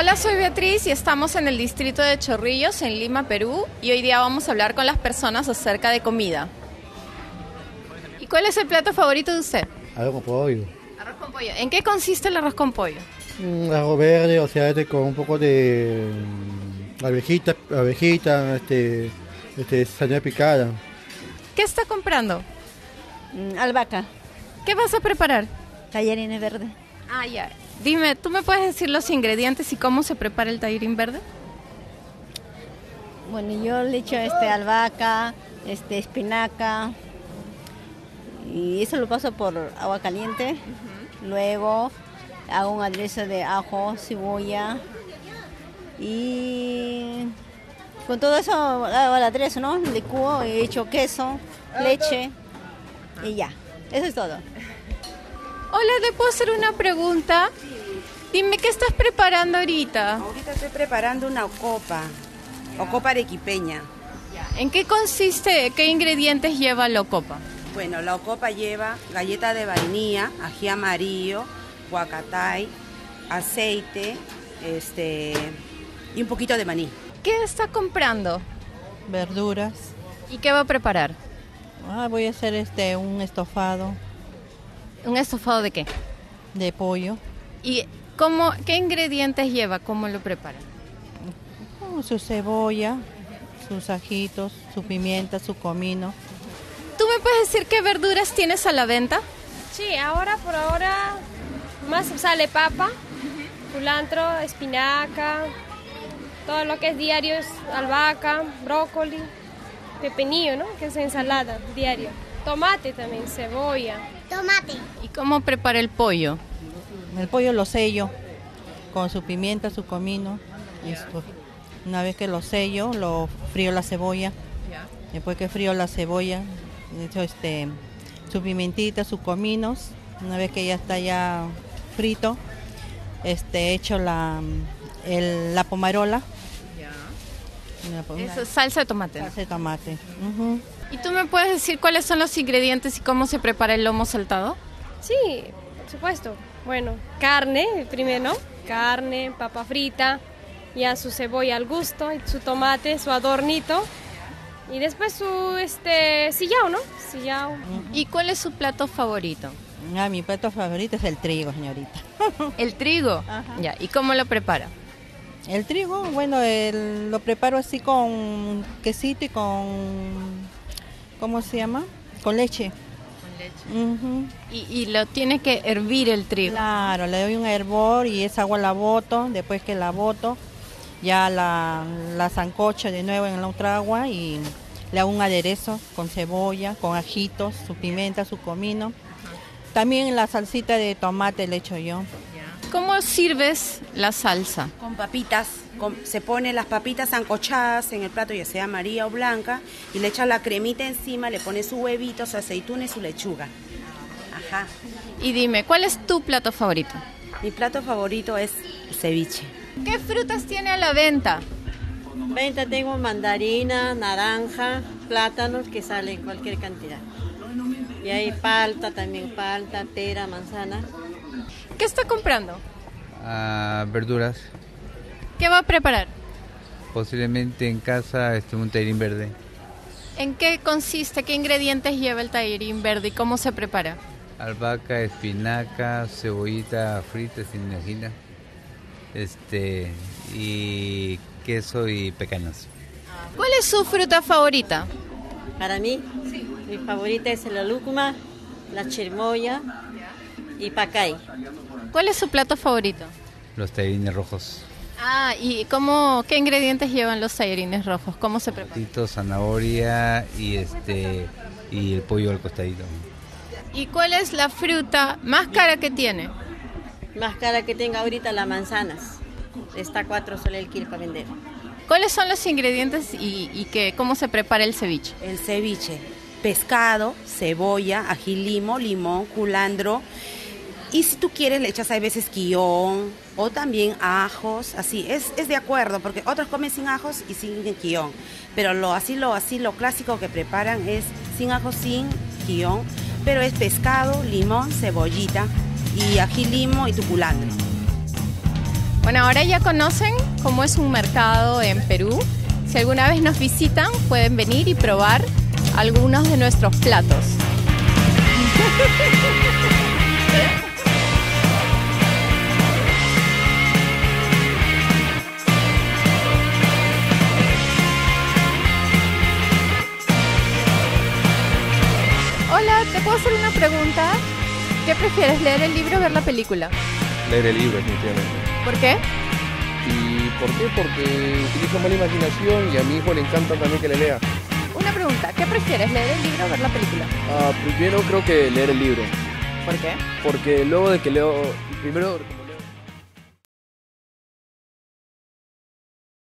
Hola, soy Beatriz y estamos en el distrito de Chorrillos, en Lima, Perú, y hoy día vamos a hablar con las personas acerca de comida. ¿Y cuál es el plato favorito de usted? Arroz con pollo. Arroz con pollo. ¿En qué consiste el arroz con pollo? Arroz verde, o sea, con un poco de abejita, zanahoria picada. ¿Qué está comprando? Albahaca, ¿Qué vas a preparar? tallarines verde. Ah, ya. Dime, ¿tú me puedes decir los ingredientes y cómo se prepara el tallarín verde? Bueno, yo le echo albahaca, espinaca y eso lo paso por agua caliente. Luego hago un aderezo de ajo, cebolla y con todo eso hago el aderezo, ¿no? Licúo, he hecho queso, leche y ya. Eso es todo. Hola, ¿le puedo hacer una pregunta? Dime, ¿qué estás preparando ahorita? Ahorita estoy preparando una ocopa arequipeña. ¿En qué consiste, qué ingredientes lleva la ocopa? Bueno, la ocopa lleva galleta de vainilla, ají amarillo, guacatay, aceite, y un poquito de maní. ¿Qué está comprando? Verduras. ¿Y qué va a preparar? Voy a hacer un estofado ¿Un estofado de qué? de pollo. ¿Y qué ingredientes lleva? ¿Cómo lo prepara? Su cebolla, sus ajitos, su pimienta, su comino. ¿Tú me puedes decir qué verduras tienes a la venta? Sí, por ahora más sale papa, culantro, espinaca, todo lo que es diario es albahaca, brócoli, pepinillo, ¿no? Que es ensalada diario. Tomate también, cebolla. ¿Y cómo prepara el pollo? El pollo lo sello con su pimienta, su comino. Una vez que lo sello, lo frío la cebolla. Después que frío la cebolla, echo su pimentita, sus cominos. Una vez que ya está ya frito, echo la pomarola. Eso es salsa de tomate. Salsa de tomate. ¿Y tú me puedes decir cuáles son los ingredientes y cómo se prepara el lomo saltado? Sí, por supuesto. Bueno, carne primero, ¿no? Carne, papa frita, ya su cebolla al gusto, su tomate, su adornito y después su sillao, ¿no? Sillao. ¿Y cuál es su plato favorito? Mi plato favorito es el trigo, señorita. ¿El trigo? Ajá. Ya, ¿y cómo lo prepara? El trigo, bueno, lo preparo así con quesito y con, ¿cómo se llama? Con leche. Con leche. Y lo tiene que hervir el trigo. Claro, le doy un hervor y esa agua la boto. Después que la boto, ya la sancocho de nuevo en la otra agua y le hago un aderezo con cebolla, con ajitos, su pimienta, su comino. También la salsita de tomate le echo yo. ¿Cómo sirves la salsa? Con papitas, se pone las papitas sancochadas en el plato, ya sea amarilla o blanca, y le echa la cremita encima, le pone su huevito, su aceituna y su lechuga. Ajá. Y dime, ¿cuál es tu plato favorito? Mi plato favorito es el ceviche. ¿Qué frutas tiene a la venta? Venta tengo mandarina, naranja, plátanos que salen cualquier cantidad. Y hay palta, pera, manzana. ¿Qué está comprando? Verduras. ¿Qué va a preparar? Posiblemente en casa un tallarín verde. ¿En qué consiste? ¿Qué ingredientes lleva el tallarín verde y cómo se prepara? Albahaca, espinaca, cebollita frita sin ajina, y queso y pecanas. ¿Cuál es su fruta favorita? Para mí, mi favorita es la lúcuma, la chirimoya y pacay. ¿Cuál es su plato favorito? Los tallarines rojos. ¿Y qué ingredientes llevan los tallarines rojos? ¿Cómo se prepara? Tito, zanahoria y el pollo al costadito. ¿Y cuál es la fruta más cara que tiene? Más cara que tengo ahorita las manzanas. Está 4 soles el kilo para vender. ¿Cuáles son los ingredientes y cómo se prepara el ceviche? El ceviche, pescado, cebolla, ají limo, limón, culantro. Y si tú quieres le echas a veces guión o también ajos, así, es de acuerdo, porque otros comen sin ajos y sin guión. Pero lo clásico que preparan es sin ajos, sin guión, pero es pescado, limón, cebollita y ají limo y tu culantro. Bueno, ahora ya conocen cómo es un mercado en Perú. Si alguna vez nos visitan, pueden venir y probar algunos de nuestros platos. Hola, ¿te puedo hacer una pregunta? ¿Qué prefieres, leer el libro o ver la película? Leer el libro, definitivamente. ¿Por qué? ¿Y por qué? Porque utilizo más la imaginación y a mi hijo le encanta también que le lea. Una pregunta, ¿qué prefieres, leer el libro o ver la película? Primero creo que leer el libro. ¿Por qué? Porque luego de que leo, primero